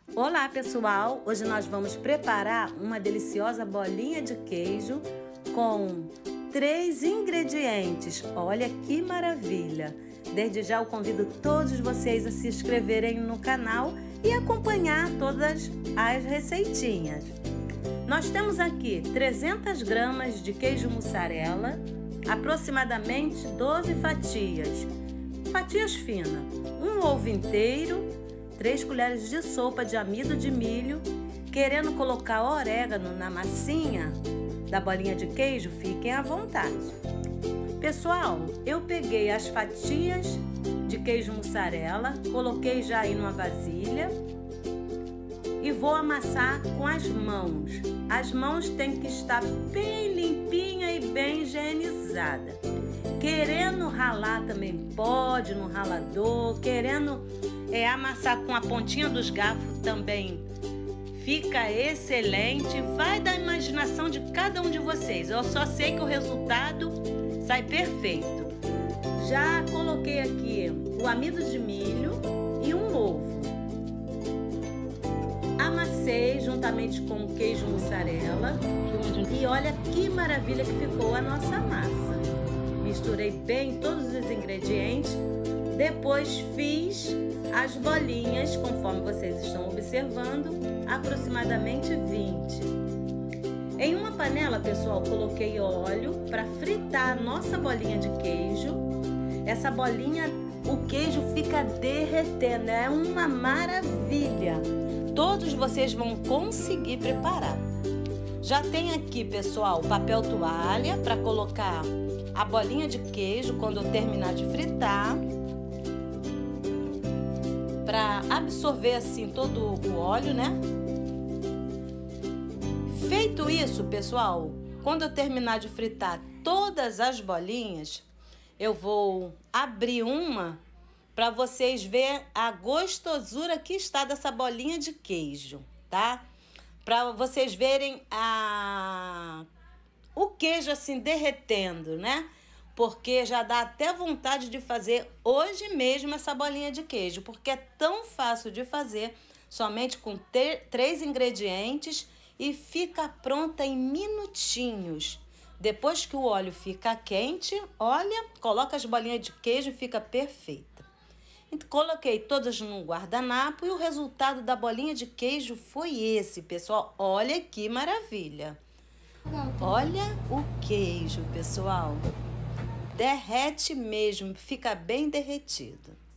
Olá pessoal, hoje nós vamos preparar uma deliciosa bolinha de queijo com 3 ingredientes. Olha que maravilha! Desde já eu convido todos vocês a se inscreverem no canal e acompanhar todas as receitinhas. Nós temos aqui 300 gramas de queijo mussarela, aproximadamente 12 fatias finas, um ovo inteiro, 3 colheres de sopa de amido de milho. Querendo colocar orégano na massinha da bolinha de queijo, fiquem à vontade. Pessoal, eu peguei as fatias de queijo mussarela, coloquei já aí numa vasilha e vou amassar com as mãos. As mãos têm que estar bem limpinha e bem higienizada. Querendo ralar também pode no ralador, querendo amassar com a pontinha dos garfos também fica excelente. Vai da imaginação de cada um de vocês. Eu só sei que o resultado sai perfeito. Já coloquei aqui o amido de milho e um ovo. Amassei juntamente com o queijo mussarela e olha que maravilha que ficou a nossa massa. Misturei bem todos os ingredientes. Depois fiz as bolinhas, conforme vocês estão observando, aproximadamente 20. Em uma panela, pessoal, coloquei óleo para fritar a nossa bolinha de queijo. Essa bolinha, o queijo fica derretendo, é uma maravilha. Todos vocês vão conseguir preparar. Já tem aqui, pessoal, papel toalha para colocar a bolinha de queijo quando eu terminar de fritar, para absorver assim todo o óleo, né? Feito isso, pessoal, quando eu terminar de fritar todas as bolinhas, eu vou abrir uma para vocês verem a gostosura que está dessa bolinha de queijo, tá? Para vocês verem o queijo assim derretendo, né? Porque já dá até vontade de fazer hoje mesmo essa bolinha de queijo, porque é tão fácil de fazer, somente com 3 ingredientes e fica pronta em minutinhos. Depois que o óleo fica quente, olha, coloca as bolinhas de queijo e fica perfeita. Então, coloquei todas no guardanapo e o resultado da bolinha de queijo foi esse, pessoal. Olha que maravilha! Olha o queijo, pessoal. Derrete mesmo, fica bem derretido.